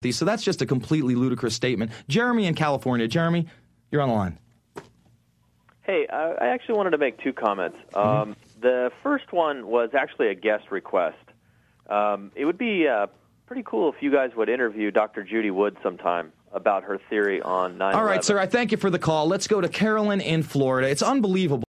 these. So that's just a completely ludicrous statement. Jeremy in California. Jeremy, you're on the line. Hey, I actually wanted to make two comments. The first one was actually a guest request. It would be pretty cool if you guys would interview Dr. Judy Wood sometime about her theory on 9/11. All right, sir, I thank you for the call. Let's go to Carolyn in Florida. It's unbelievable.